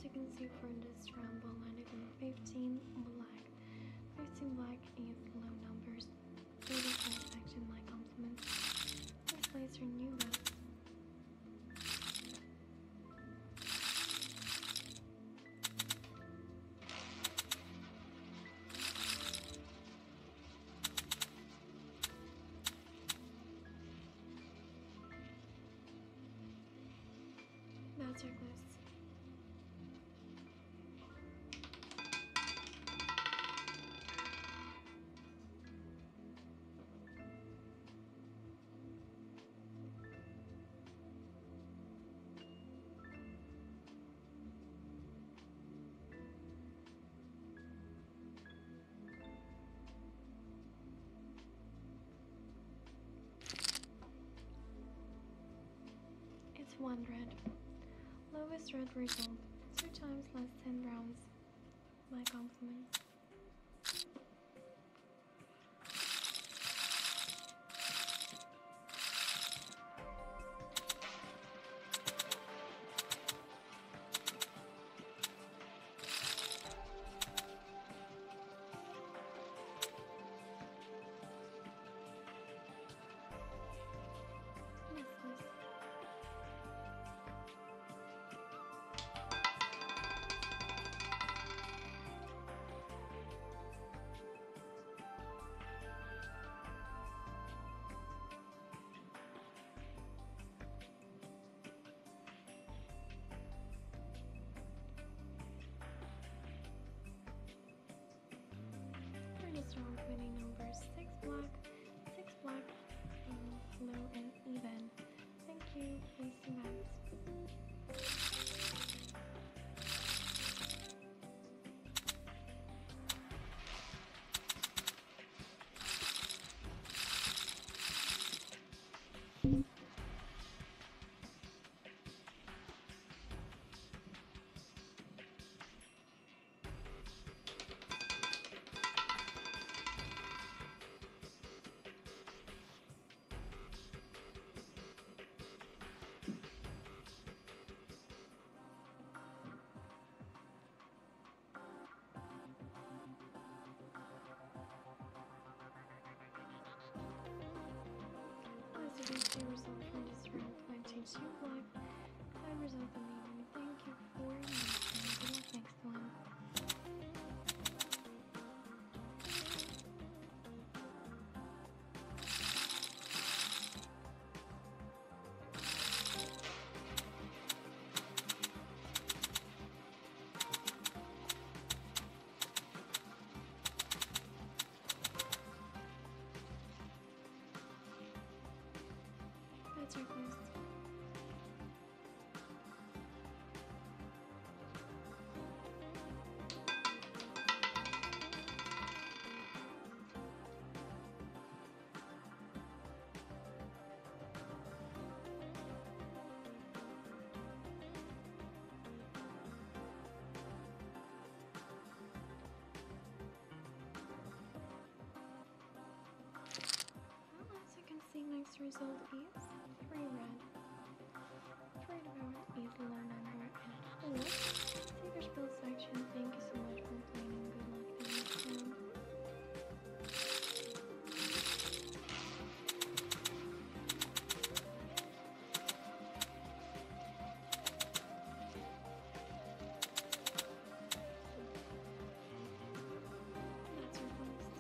you can see for this round ball landed in 15 black. 15 black is low numbers. 35 section like compliments. Please place your new bets. That's your clues. It's 1 red. Lowest red result. 2 times less 10 rounds. My compliments. Yes, please. First round winning numbers 6 black, 6 black, low and even. Thank you, please see bets. As you can see, result from this round 22 black, 5 result in even. Thank you for watching. Good luck next one. That's your quiz. Well, as you can see, next result is 3 red. 3 red is low number and 4. Save your spell section. Thank you so much for playing. Good luck the next round. That's your list.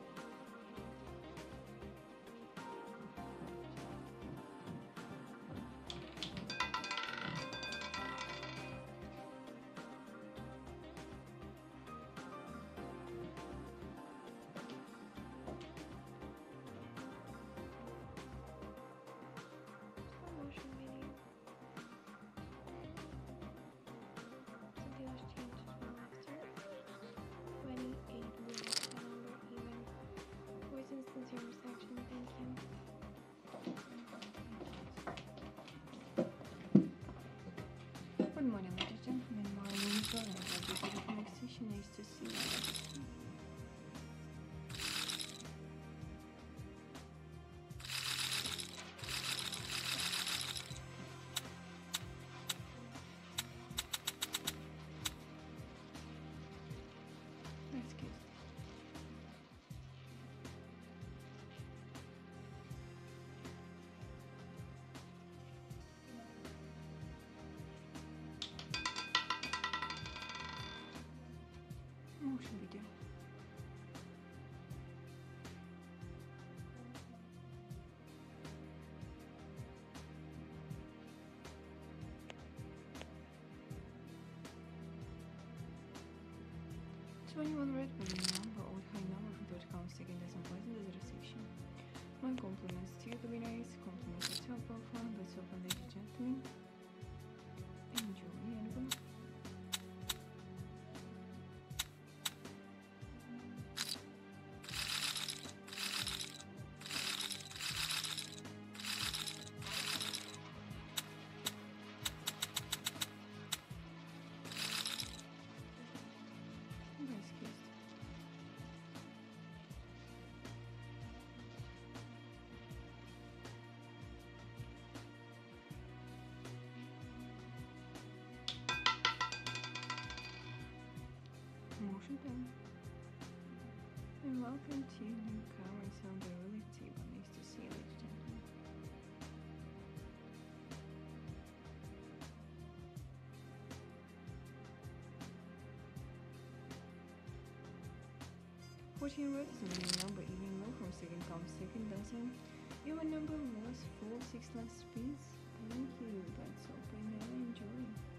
Slow motion video. So dealers change as well after 28 minutes. The number even. Voice instance zero section. Thank you. Good morning, ladies and gentlemen. My name is Laura. I'll be the next session. Nice to see you. 21 red winning number or high number from third count second dozen boys in the zero section. My compliments to the winners, compliments to top of one, let's open ladies and gentlemen. Enjoy and good luck. Nice kiss. Motion time. And welcome to new covers on the relief table. Nice to see you, ladies and gentlemen. Fourteen red is a winning number, even low from second comes second dozen. Your number was 4, 6 last spins. Thank you. That's open and enjoy.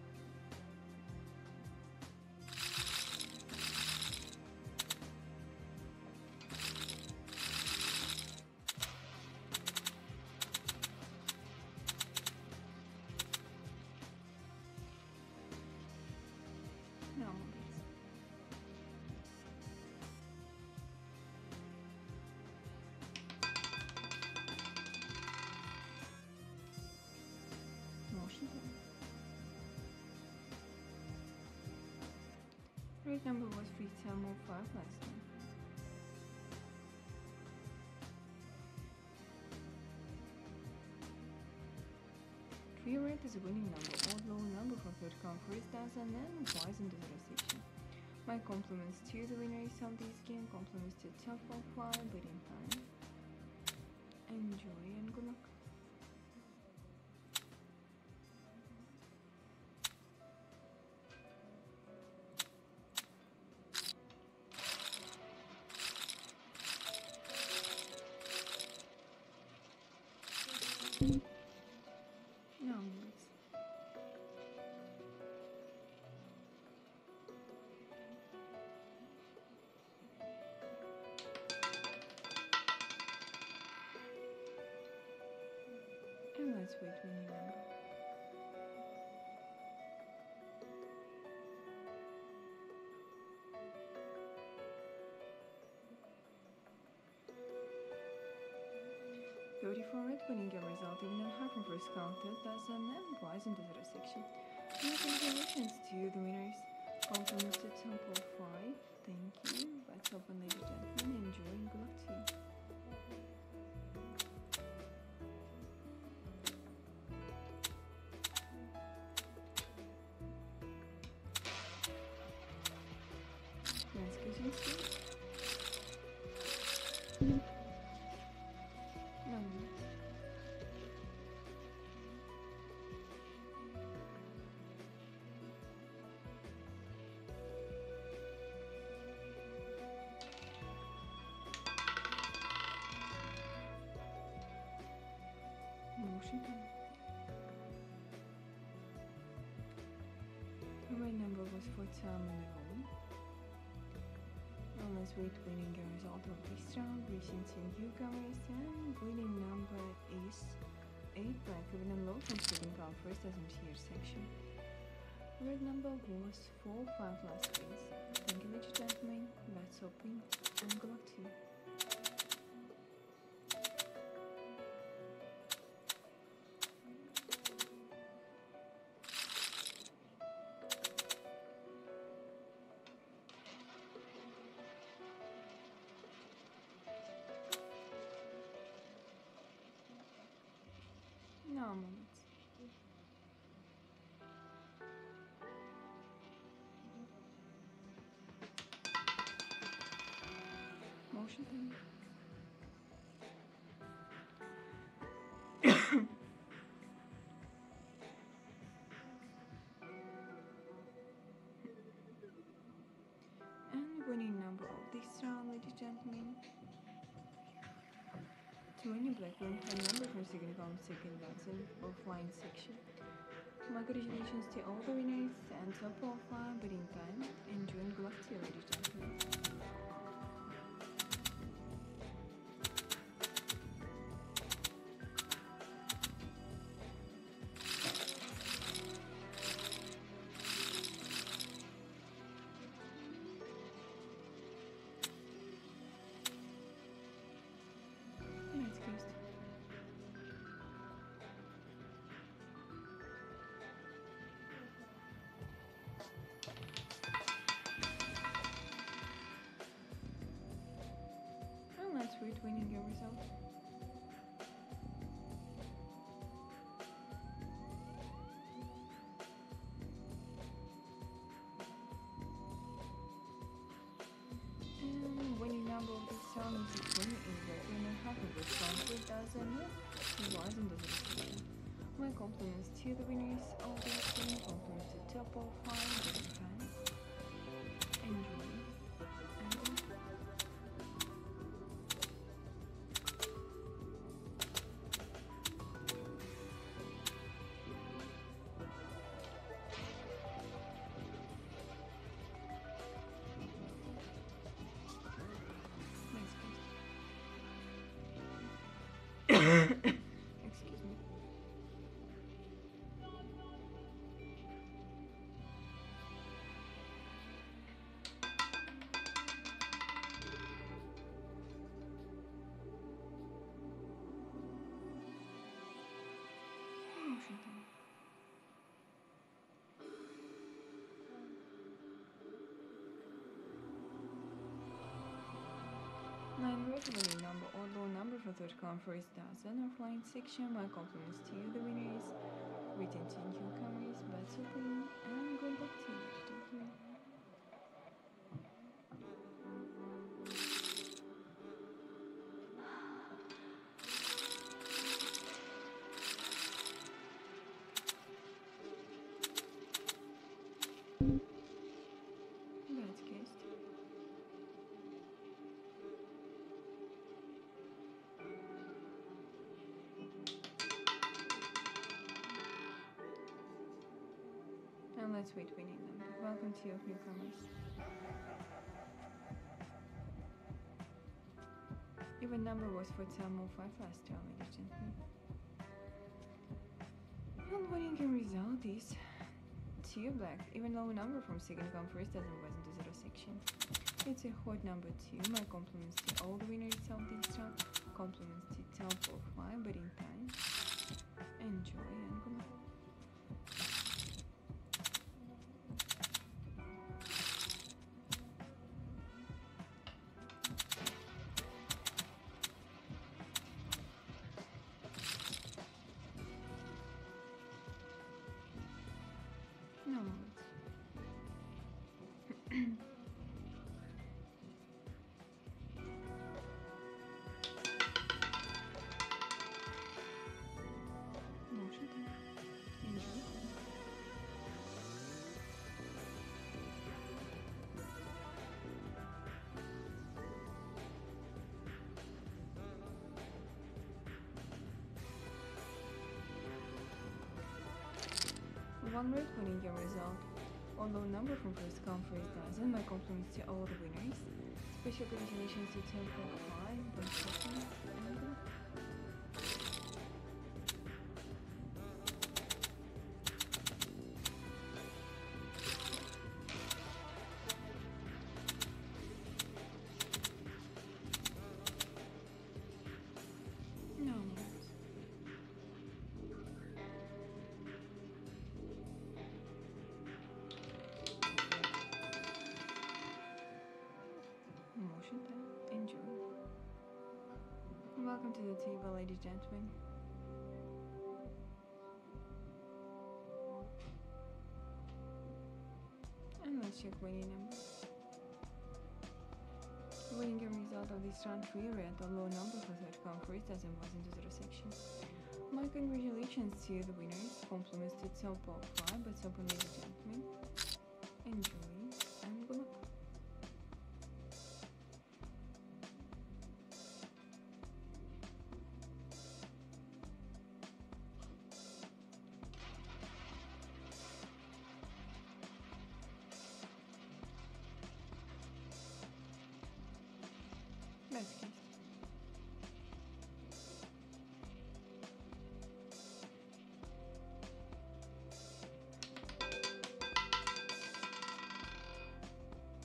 No, please. Motion time. Red number was 3, 10 more 5 last time. Three red is a winning number, odd low number from third count first dozen and twice in the zero section. My compliments to the winners of this game, compliments to top of one, bidding time. Enjoy and good luck. No, please. And let's wait winning number. red winning a result even in half from first count, third dozen and twice in the zero section. Congratulations to the winners. Compliments to Temple 5. Thank you. Let's open, ladies and gentlemen. Enjoy and good luck to you. Nice kitchen suit. Motion time. The right number was for Tom in the hole. Now let's wait winning the result of this round. Listen to newcomers and winning number is 8 black even and low from second count first as in here section. Red number was 4, 5 last place. Thank you, ladies and gentlemen. That's open and good luck to you. No moments. Motion time. And winning number of this round, ladies and gentlemen. 20 black room and number from second count second dozen of line section. My congratulations to all the winners and top of bidding time. Enjoy and good luck to you, ladies and gentlemen. Nice guest. And let's read winning your result. And winning number of this song is 20 in regular and half of this song 3,000 wasn't the decision. My compliments to the winners of this song, compliments to top of 5 bidding time. Enjoy. Excuse me. Motion time. Nine regularly number or low number for third conference dozen or flying section. My compliments to you, the winners. Written to newcomers, best of luck and good luck to you. Gentlemen. That's case. And let's wait winning them. Welcome to your newcomers. Even number was for Tam 05 last year, ladies and gentlemen. And winning your result is 2 black. Even low number from second come first doesn't wasn't the zero section. It's a hot number 2. My compliments to all the winners of this round. Compliments to top of 5 bidding time. Enjoy and good luck. No moments. Motion time. Enjoy. One red winning your result. Although number from first come first dozen, my compliments to all the winners. Special congratulations to Tim for 5, then second, and good luck. No moments. Motion time. Enjoy. Welcome to the table, ladies and gentlemen. And let's check winning number. Winning your result of this round 3 red or low number for third come first doesn't was into zero section. My congratulations to the winners. Compliments to top of 5, but top ladies and gentlemen. Enjoy and good luck.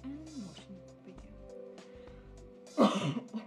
and motion video.